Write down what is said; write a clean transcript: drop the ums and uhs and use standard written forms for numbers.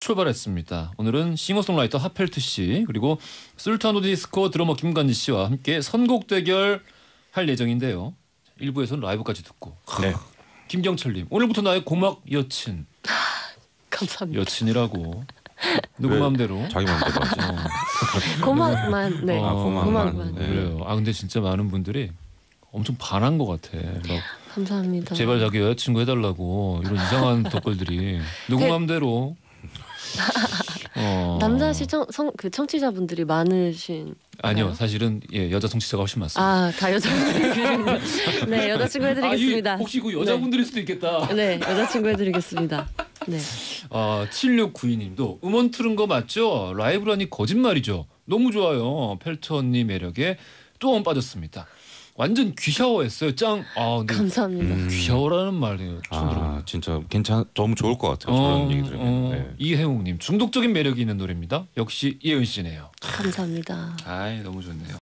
출발했습니다. 오늘은 싱어송라이터 하펠트 씨 그리고 술탄 디스코 드러머 김관지 씨와 함께 선곡 대결 할 예정인데요. 1부에서는 라이브까지 듣고. 네. 김경철님 오늘부터 나의 고막 여친. 감사합니다. 여친이라고. 누구 마음대로. 자기 마음대로 하지. 고막만. 네. 고막만. 네. 그래요. 근데 진짜 많은 분들이 엄청 반한 것 같아. 막 감사합니다. 제발 자기 여자친구 해달라고 이런 이상한 댓글들이 누구 마음대로. 남자 그 청취자분들이 많으신. 아니요, 사실은 여자 청취자가 훨씬 많습니다. 다 여자분들이군요. 네, 여자친구 해드리겠습니다. 혹시 그 여자분들일 수도 있겠다. 네, 여자친구 해드리겠습니다. 네. 7692님도 음원 틀은 거 맞죠? 라이브라니 거짓말이죠. 너무 좋아요. 펠트 언니 매력에 또 한 번 빠졌습니다. 완전 귀샤워했어요. 짱. 근데 감사합니다. 귀샤워라는 말이에요. 처음 들어요. 진짜 너무 좋을 것 같아요. 저런 얘기 들으면. 네. 이혜웅님 중독적인 매력이 있는 노래입니다. 역시 이혜은 씨네요. 감사합니다. 너무 좋네요.